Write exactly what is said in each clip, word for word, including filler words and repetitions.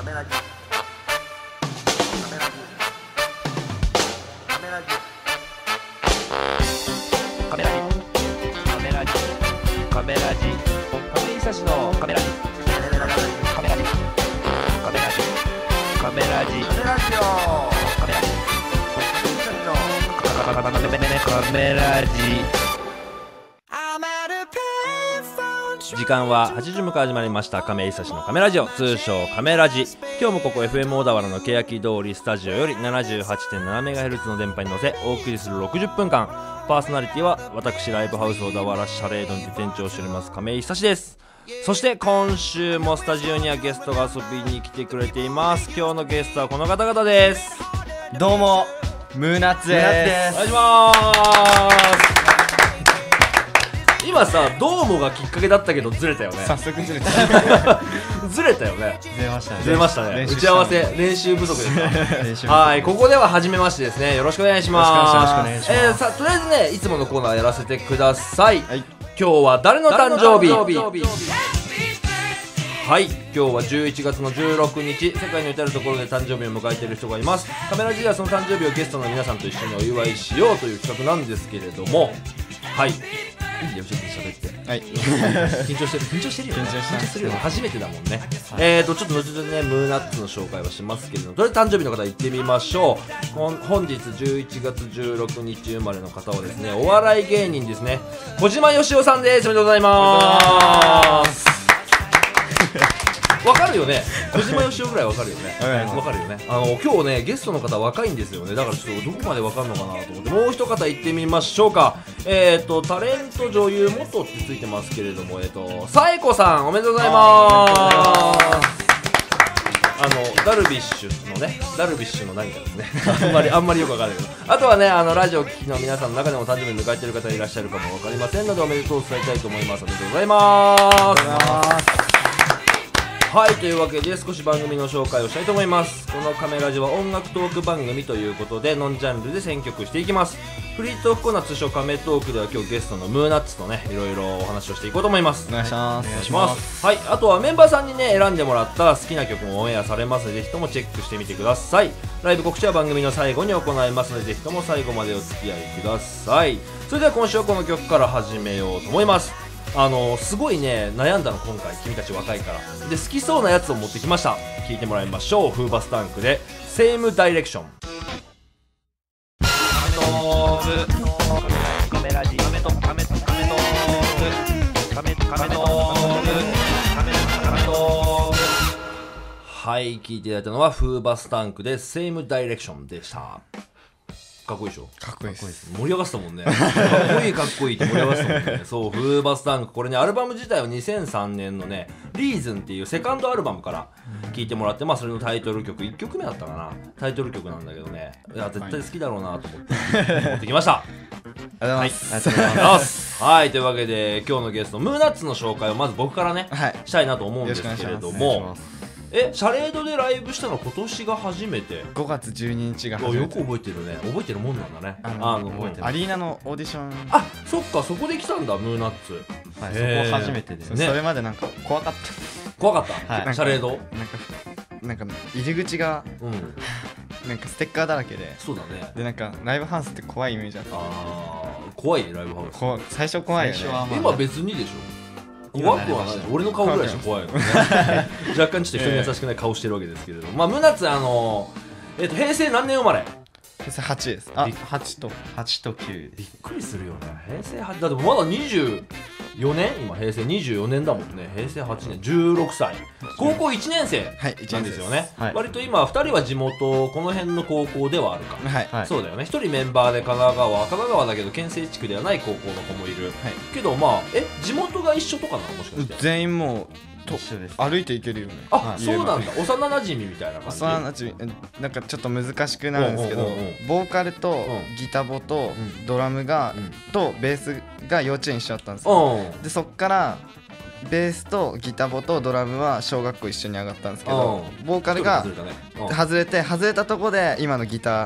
メラジカメラジカメラジカメラジカメラジカメラジ亀井久志のカメラジカメラジカメラジカメラジカメラジカメラジオカメラジカメラジ時間ははちじから始まりました亀井久志のカメラジオ、通称カメラジ。今日もここ エフエム 小田原の欅通りスタジオより ななじゅうはちてんななメガヘルツ の電波に乗せお送りするろくじゅっぷんかん。パーソナリティは私、ライブハウス小田原シャレードにて店長をしております亀井久志です。そして今週もスタジオにはゲストが遊びに来てくれています。今日のゲストはこの方々です。 どうもムーナッツです。 お願いします。今さ、どうもがきっかけだったけどずれたよね。 早速ずれたずれたよね。 ずれましたね。 ずれましたね。打ち合わせ練習不足ですか。はい、ここでは初めましてですね。よろしくお願いします。 よろしくお願いします。 えー、さとりあえずね、いつものコーナーやらせてください。はい、今日は誰の誕生日？はい、今日はじゅういちがつのじゅうろくにち、世界の至るところで誕生日を迎えている人がいます。カメラ時代はその誕生日をゲストの皆さんと一緒にお祝いしようという企画なんですけれども、はい、いいよ、ちょっと喋って。はい。緊張してる、緊張してるよね。緊張してるよね。初めてだもんね。はい、えーと、ちょっと後々ね、ムーナッツの紹介はしますけれども、とりあえず誕生日の方行ってみましょう。本日じゅういちがつじゅうろくにち生まれの方はですね、お笑い芸人ですね、小島よしおさんです。おめでとうございます。わかるよね。小島よしおぐらいわかるよね。わかるよね。あの今日ね、ゲストの方若いんですよね。だからちょっとどこまでわかるのかなと思って、もう一方行ってみましょうか。えっ、ー、とタレント、女優、元ってついてますけれども、えっ、ー、とサエコさん、おめでとうございます。あのダルビッシュのね、ダルビッシュの何かですね。あんまりあんまりよくわからないけど、あとはね、あのラジオを聴きの皆さんの中でも誕生日を迎えている方いらっしゃるかもわかりませんので、おめでとうを伝えたいと思います。おめでとうございます。はい、というわけで少し番組の紹介をしたいと思います。このカメラジは音楽トーク番組ということで、ノンジャンルで選曲していきます。フリートークコーナー通称カメトークでは、今日ゲストのムーナッツとね、いろいろお話をしていこうと思います。 お願いします。 お願いします。はい、あとはメンバーさんにね、選んでもらった好きな曲もオンエアされますので、ぜひともチェックしてみてください。ライブ告知は番組の最後に行いますので、ぜひとも最後までお付き合いください。それでは今週はこの曲から始めようと思います。あのすごいね、悩んだの今回、君たち若いからで、好きそうなやつを持ってきました。聞いてもらいましょう。フーバスタンクでセームダイレクション。カメラジカメトカメトカメトカメトカメトはい、聞いていただいたのはフーバスタンクでセームダイレクションでした。かっこいいでしょ。 かっこいいです。 盛り上がってたもんね。かっこいいかっこいいって盛り上がってたもんね。そう、フーバスタンク、これね、アルバム自体はにせんさんねんのね、リーズンっていうセカンドアルバムから聴いてもらって、まあそれのタイトル曲、いっきょくめだったかな、タイトル曲なんだけどね、いや絶対好きだろうなと思って持ってきました。ありがとうございます。 ありがとうございます。はい、というわけで今日のゲストムーナッツの紹介をまず僕からね、はい、したいなと思うんですけれども、え、シャレードでライブしたの今年が初めて。 ごがつじゅうににちが初めて。 よく覚えてるね。覚えてるもんなんだね。 あのあの覚えてる。アリーナのオーディション。 あ、そっか、そこで来たんだ、ムーナッツ。 はい、そこ初めてで、ね、それまでなんか怖かった。 怖かった、はい、シャレードなんかなんか入り口が、うん、なんかステッカーだらけで。 そうだね。 で、なんかライブハウスって怖いイメージあった。あー、怖いライブハウス。 こ最初怖いよね。まあ、 今別にでしょ。怖くはない。俺の顔ぐらいしか怖いよね。若干ちょっと人に優しくない顔してるわけですけれども、まあムーナッツ、あのえっと平成何年生まれ？ 平成はちです。あ、はちとはちときゅう。 びっくりするよね。平成はちだってまだにじゅうよねん、今平成にじゅうよねんだもんね。平成はちねん、じゅうろくさい、高校いちねんせいなんですよね。はい、割と今ふたりは地元この辺の高校ではあるか。はい、そうだよね。ひとりメンバーで神奈川、神奈川だけど県西地区ではない高校の子もいる。はい、けどまあえ地元が一緒とかなの、もしかして。 全員もう歩いていけるよね。 あ、はい、そうなんだ。幼馴染みたいな感じ。 幼馴染なんかちょっと難しくなるんですけど、ボーカルとギタボとドラムが、うん、とベースが幼稚園一緒だったんですよ。でそっからベースとギタボとドラムは小学校一緒に上がったんですけど、ボーカルが外れて外れたとこで今のギター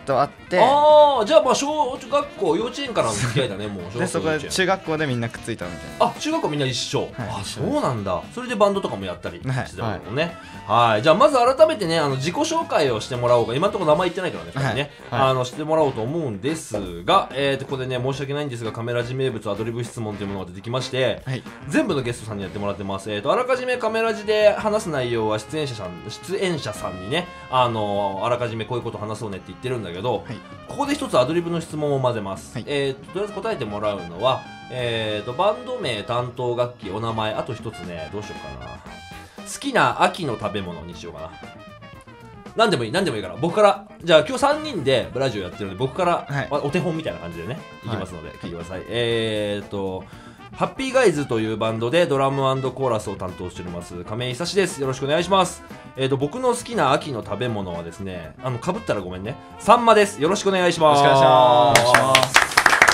と会って、 ああじゃあまあ小学校幼稚園からの付き合いだねもう小学校でそこで幼稚園中学校でみんなくっついたみたいな。 あ中学校みんな一緒、 はいあ一緒そうなんだ。それでバンドとかもやったりしてはいたもんね。はい、じゃあまず改めてねあの自己紹介をしてもらおうか。今のところ名前言ってないからねふたりね、 はいはいあのしてもらおうと思うんですが、えーとここでね申し訳ないんですがカメラ字名物アドリブ質問というものが出てきまして、 はい全部のゲストさんにやってもらってます。えーとあらかじめカメラ字で話す内容は出演者さん出演者さんにねあのあらかじめこういうこと話そうねって言ってるんだけど、 はいここで一つアドリブの質問を混ぜます。 はいえーととりあえず答えてもらうのは、えーとバンド名、担当楽器、お名前、あと一つねどうしようかな。好きな秋の食べ物にしようかな。何でもいい何でもいいから僕からじゃあ今日さんにんでラジオやってるので僕から、 はいお手本みたいな感じでねいきますので、聞いてください。えーとハッピーガイズというバンドでドラム&コーラスを担当しております亀井久志です。よろしくお願いします。えーと僕の好きな秋の食べ物はですねあの被ったらごめんねサンマです。よろしくお願いします。 よろしくお願いします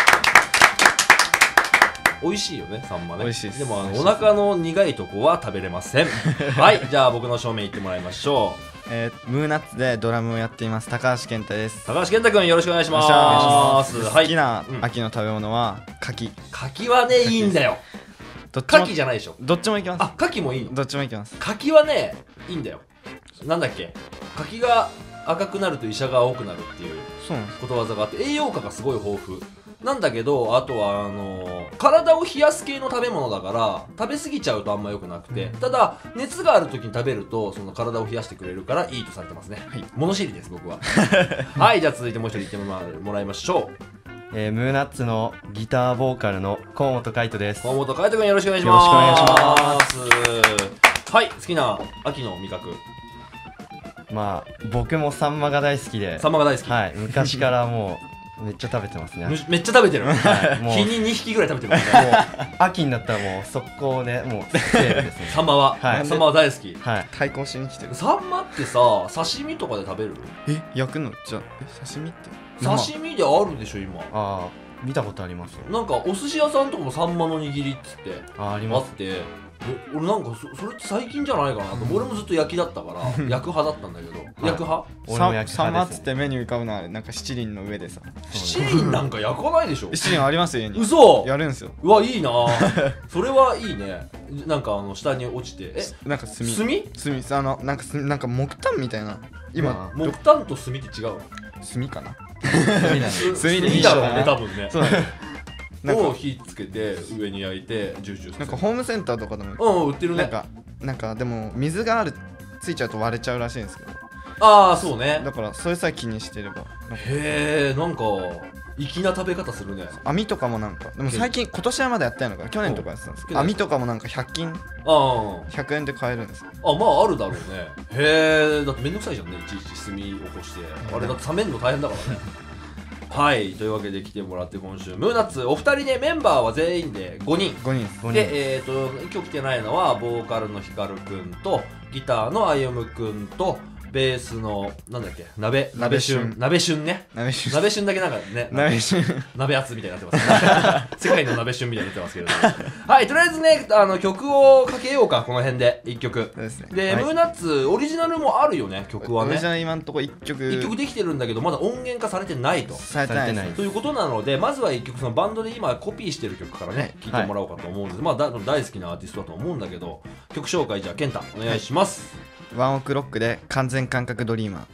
美味しいよねサンマね。 美味しいですでもあの美味しいですお腹の苦いとこは食べれませんはいじゃあ僕の正面行ってもらいましょう。 えー、ムーナッツでドラムをやっています高橋健太です。 高橋健太君よろしくお願いします。 お願いしますはい、 好きなうん秋の食べ物は柿。 柿はねいいんだよ。 どっちも柿じゃないでしょ。 どっちもいきます。 あ柿もいいの。 どっちもいきます。 柿はねいいんだよ。なんだっけ柿が赤くなると医者が青くなるっていうそうなんです。 ことわざがあって栄養価がすごい豊富なんだけど、あとはあのー体を冷やす系の食べ物だから食べ過ぎちゃうとあんま良くなくて、ただ熱がある時に食べるとその体を冷やしてくれるからいいとされてますね。 はい物知りです僕ははいじゃあ続いてもう一人言ってもらもらいましょう。 えー、ムーナッツのギターボーカルの河本海人です。 河本海人君よろしくお願いします。 よろしくお願いしますはい好きな秋の味覚。 まあ僕もサンマが大好きで、 サンマが大好き、 はい、昔からもうめっちゃ食べてますね。 むめっちゃ食べてる、 はいもう日ににひきぐらい食べてるからねもう秋になったらもう速攻ねもうセールですね。 サンマは、 はいサンマは大好き。 はい。 対抗しに来てる。 サンマってさ刺身とかで食べる？ え焼くのじゃえ刺身って生刺身であるでしょ今。 ああ見たことありますよ。 なんかお寿司屋さんとかもサンマの握りっつってあーありあます。 ってお俺なんかそそれって最近じゃないかなと、俺もずっと焼きだったから焼く派だったんだけど、焼く派？ 俺もサ焼きサンマっつっ派ですね。 て目に浮かぶのはなんか七輪の上でさ七輪なんか焼かないでしょ七輪ありますよ家に。 嘘やるんすよ。 うわいいなそれはいいね。なんかあの下に落ちてえなんか炭炭炭あのなんか炭なんか木炭みたいな今木炭と炭って違うの？ 炭かな。 炭なんで炭炭でいいだろうねじゃない多分ねそうなんですなんかを火つけて上に焼いてジュージューさせる。 なんかホームセンターとかでもうん売ってるね。 なんかなんかでも水があるついちゃうと割れちゃうらしいんですけど、 ああそうね。 だからそれさえ気にしてればなんかへえなんか粋な食べ方するね。 網とかもなんかでも最近今年はまだやってないのかな去年とかやってたんですけどうん網とかもなんかひゃく均あひゃくえんで買えるんですよ。 ああまああるだろうね。へえだってめんどくさいじゃんねいちいち炭起こしてあれだって冷めるの大変だからねはいというわけで来てもらって今週ムーナッツお二人ねメンバーは全員でごにんごにんです。 ごにんで、えー、と今日来てないのはボーカルのヒカルくんとギターの歩夢くんとベースのなんだっけ鍋鍋旬鍋旬ね鍋旬鍋旬だけなんかね鍋旬鍋圧みたいになってますね世界の鍋旬みたいになってますけれどもはいとりあえずねあの曲をかけようかこの辺でいっきょくそうですね。 で、 はいムーナッツオリジナルもあるよね曲はねオリジナル今んとこいっきょくいっきょくできてるんだけどまだ音源化されてないとされてないですね。 ということなのでまずはいっきょくそのバンドで今コピーしてる曲からね聴いてもらおうかと思うんです、まあだ大好きなアーティストだと思うんだけど曲紹介じゃあ健太お願いします。 ワンオクロックで完全感覚ドリーマー。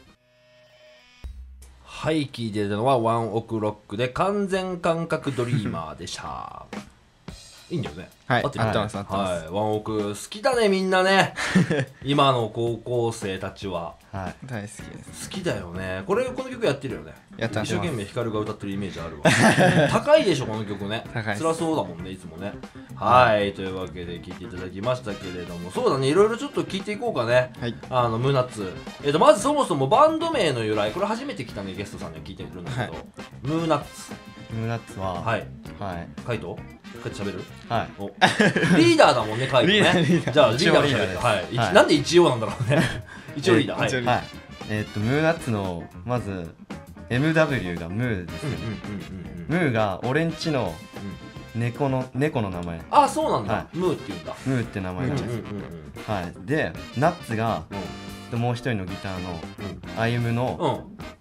はい聴いてたのはワンオクロックで完全感覚ドリーマーでしたいいんだよね。 はい合ってる合ってます合ってますはい、ワンオク好きだねみんなね今の高校生たちははい。 大好きです。 好きだよね。これこの曲やってるよね。 やってます一生懸命ヒカルが歌ってるイメージあるわ高いでしょこの曲ね。 高いです辛そうだもんねいつもね。はいというわけで聴いていただきましたけれどもそうだねいろいろちょっと聞いていこうかね。 はいあのムーナッツえっ、とまずそもそもバンド名の由来これ初めて来たねゲストさんには聞いてるんだけど、 はいムーナッツムーナッツは、 はいはい。 カイトカイト喋るはい。 おリーダーだもんねカイトね。 リーダーリーダーじゃあリーダーが喋る一応リーダーですはい、一はいなんで一応なんだろうね一応リーダーはい一応リーはい。えーっと、ムーナッツの、まず、エムダブリュー がムーですね。 うんうんうんうんうんムーが俺んちの猫の、猫の名前。 あそうなんだ、 はムーって言うんだ。 ムーって名前なんです。 うんうんうんはい。で、ナッツが、もう一人のギターの、アイムの、 うんうん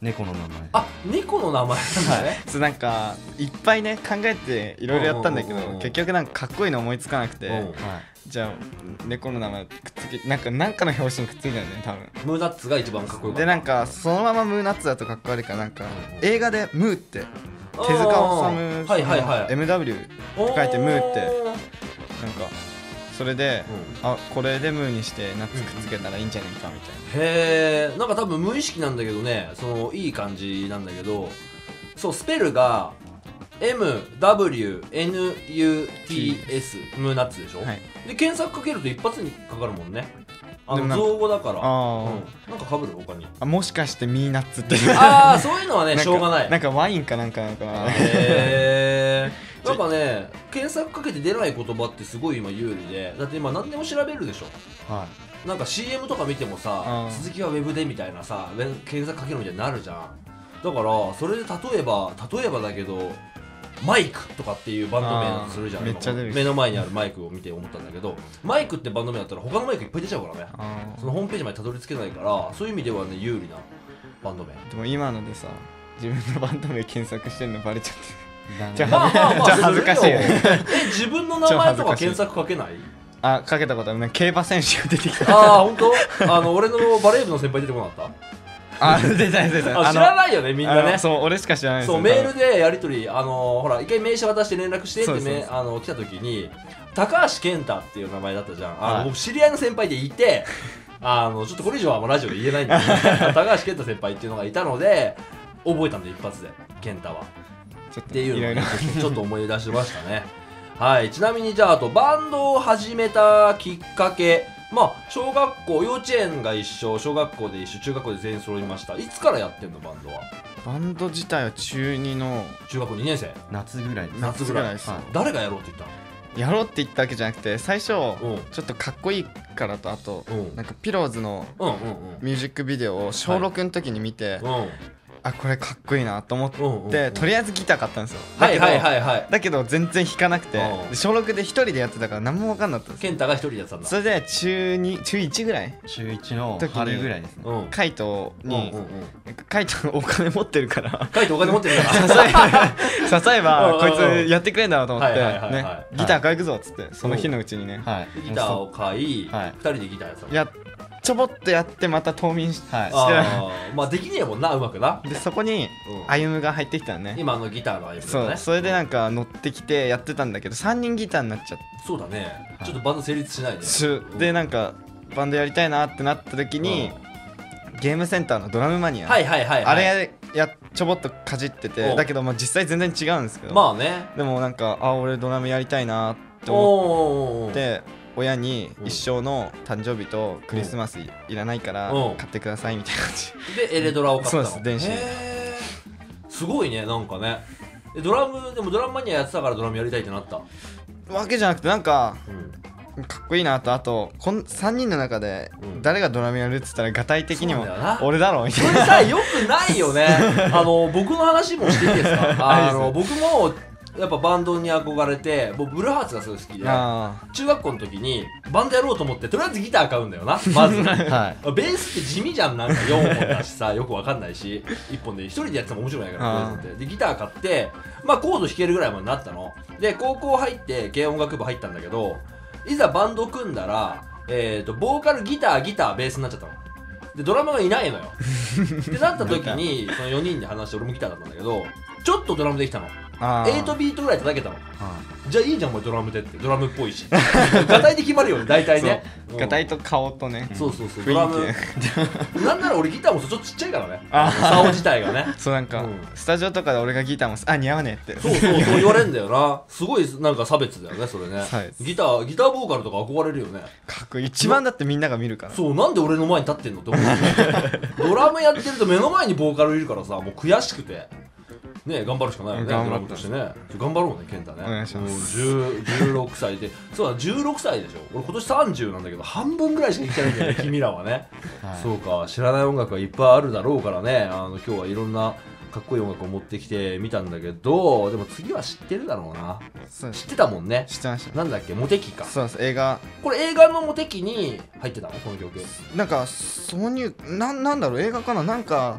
猫の名前。 あ、猫の名前なんだね。 そうなんかいっぱいね考えていろいろやったんだけど、 うんうんうんうん結局なんかかっこいいの思いつかなくて、 うんはい。 じゃあ猫の名前くっつけなんかなんかの表紙にくっついたんだよね多分。 ムーナッツが一番かっこよかった。 でなんかそのままムーナッツだとかっこ悪いからなんかうんうん映画でムーって手あー塚治虫はいはいはいエムダブリュー って書いてムーってなんかそれで、 うんあこれでムーにしてナッツくっつけたらいいんじゃないかみたいな。 へえ、なんか多分無意識なんだけどね、そのいい感じなんだけど、そうスペルが エムダブリューエヌユーティーエス ムーナッツでしょ、 はい、 で検索かけると一発にかかるもんね。あのでもなんか造語だから。 あー、 うん、なんかかぶる他に。 あもしかしてミーナッツってああ、そういうのはねなんかしょうがない。 なんかワインかなんかなのかな。 へーなんかね、検索かけて出ない言葉ってすごい今有利で、だって今何でも調べるでしょ。 はなんか シーエム とか見てもさ、 うん続きはウェブでみたいなさ、ウェ検索かけるみたいになるじゃん。だからそれで例えば例えばだけどマイクとかっていうバンド名だとするじゃん。 あーめっちゃ出る今目の前にあるマイクを見て思ったんだけど、マイクってバンド名だったら他のマイクいっぱい出ちゃうからね。 あそのホームページまでたどり着けないから、そういう意味ではね有利なバンド名。 ーでも今のでさ自分のバンド名検索してるのバレちゃってい。 じゃあまあまあまあちょっと恥ずかしいよするよえ、自分の名前とか検索かけない？ あかけたことあるね。競馬選手が出てきた。 ああ、本当？あの俺のバレー部の先輩出てこなかっあ出た出たた？あ、知らないよねみんなね。 そう俺しか知らないですよそうメールでやり取り、あのーほら一回名刺渡して連絡してってそうそうそうめあの来た時に高橋健太っていう名前だったじゃん。あの、 はい僕知り合いの先輩でいてあのちょっとこれ以上はもうラジオで言えないんだけど高橋健太先輩っていうのがいたので覚えたんで一発で健太はちょっとっていうのをねいろいろちょっと思い出しましたね。はい、ちなみにじゃああとバンドを始めたきっかけ、まあ小学校幼稚園が一緒、小学校で一緒、中学校で全員揃いました。いつからやってんのバンドは？ バンド自体は中にの中学校にねん生、 夏ぐらいです。 夏ぐらい夏ぐらいですよ。 誰がやろうって言ったの？ やろうって言ったわけじゃなくて最初うんちょっとかっこいいからとあとうんなんかピローズのうんうんミュージックビデオを小ろくの時に見て、 うんうんあこれかっこいいなと思って、 うんうんうんとりあえずギター買ったんですよ。 はいはいいはいはい。 だけど全然弾かなくて、 うんで小ろくで一人でやってたから何も分かんなかったんですよ。 健太が一人でやってたんだ。 それで中に中いちぐらい中いちの時に春ぐらいですね。 うん。 カイトに、 うんうんうん。 カイトお金持ってるから書いてお金持ってるから。 誘えばこいうんうんうんつやってくれんだろうと思ってはいはいはいはいねギター買いくぞっつってその日のうちにねはい。 ギターを買い、二はい人でギターやってたの。 やちょぼっとやってまた冬眠しはいしてあーまあできねえもんな、うまくな。 でそこにうん歩夢が入ってきたのね。 今のギターのアイブそうね。 それでなんか乗ってきてやってたんだけどさんにんギターになっちゃっそうだね。 はいちょっとバンド成立しないね。 てでなんかバンドやりたいなってなった時にゲームセンターのドラムマニアはいはいはいはい。 あれやちょぼっとかじってうんてだけどまあ実際全然違うんですけどまあね。 でもなんかあ俺ドラムやりたいなって思おーって親にうん一生の誕生日とクリスマスいいらないからうん買ってくださいみたいな感じでエレドラを買ったの。 そうです電子へーすごいね、なんかね。でドラムでもドラムマニアやってたからドラムやりたいってなった。 わけじゃなくてなんかうん。 かっこいいなとあとこんさんにんの中でうん誰がドラムやるっつったらがたい的にもそうだよな俺だろみたそいなれさ、よくないよね。あの僕の話もしていいですか？あの僕もやっぱバンドに憧れて、僕ブルーハーツがすごい好きで、 あ中学校の時にバンドやろうと思ってとりあえずギター買うんだよな、まず。 はい。 ベースって地味じゃん、なんかよんほんだしさ、よくわかんないし、いっぽんで一人でやってても面白くないから、 あーベースって。で、ギター買って、まあコード弾けるぐらいまでなったの。で、高校入って軽音楽部入ったんだけど、いざバンド組んだら、えーと、ボーカル、ギター、ギター、ベースになっちゃったの。で、ドラムがいないのよ。ってなった時に、そのよにんで話して、俺もギターだったんだけど、ちょっとドラムできたの。 あはちビートぐらい叩けたの。 はじゃあいいじゃん、お前ドラムでって。ドラムっぽいし。ガタイで決まるよね、大体ね。うんがたいと顔とねそうそうそう、 雰囲気ドラム。なんなら俺ギターもちょっとちっちゃいからね。 あ竿自体がね。 そうなんかうんスタジオとかで俺がギターもあ似合わねえってそうそう、そう言われんだよな。すごいなんか差別だよね、それねはい。 ギター、ギターボーカルとか憧れるよね。 かっこいい一番だってみんなが見るからそう、なんで俺の前に立ってんのって思うよね。ドラムやってると目の前にボーカルいるからさ、もう悔しくて。ね、頑張るしかないよね、ド頑張ってラムとしてね。頑張ろうね、健太ね。 お願いしますうんじゅう、じゅうろくさいで。そうだ、じゅうろくさいでしょ。俺今年さんじゅうなんだけど、半分ぐらいしか生きてないんだよね、君らはね。 はいそうか、知らない音楽がいっぱいあるだろうからね。あの今日はいろんなかっこいい音楽を持ってきてみたんだけど、でも次は知ってるだろうな。 そう知ってたもんね。 知ってましたなんだっけ、モテキか。 そうです映画これ映画のモテキに入ってたのこの曲。 なんか挿入なんなんだろう映画かななんか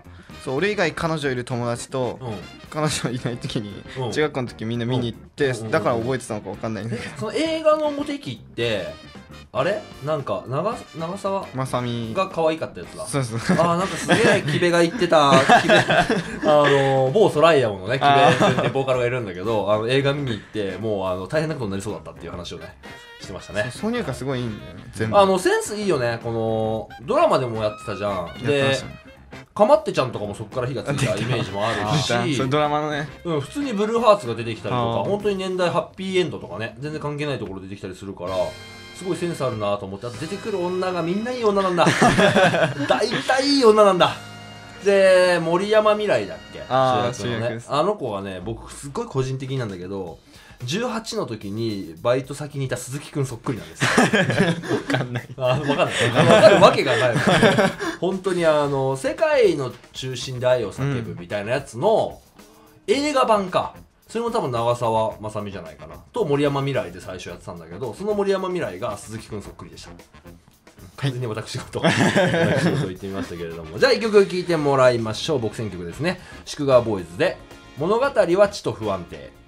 そう俺以外彼女いる友達と、 うん、 彼女いない時に、 うん、 中学校の時みんな見に行って、 うん、 だから覚えてたのか分かんないんで、 その映画のモテ期ってあれなんか長長澤まさみが可愛かったやつだ。 そうそうあーなんかすげえキベが言ってたキベあの某ソライヤモのねキベってボーカルがいるんだけど、あの映画見に行ってもうあの大変なことになりそうだったっていう話をねしてましたね。 挿入歌すごいいいんだよね全部。 あのセンスいいよね。このドラマでもやってたじゃん。でかまってちゃんとかもそこから火がついたイメージもあるしそドラマのね、 うん、普通にブルーハーツが出てきたりとか本当に年代ハッピーエンドとかね全然関係ないところ出てきたりするからすごいセンスあるなと思って、あと出てくる女がみんないい女なんだ大体いい女なんだ。で森山未来だっけあ主役のね、あの子がね僕すごい個人的なんだけどじゅうはちの時にバイト先にいた鈴木くんそっくりなんですよ分かんないあ分かんない分かるわけがない本当にあの世界の中心で愛を叫ぶみたいなやつの映画版か、それも多分長澤まさみじゃないかなと森山未来で最初やってたんだけど、その森山未来が鈴木くんそっくりでした。完全に私事私事言ってみましたけれどもじゃあいっきょく聴いてもらいましょう。僕選曲ですね。宿川ボーイズで物語はちと不安定。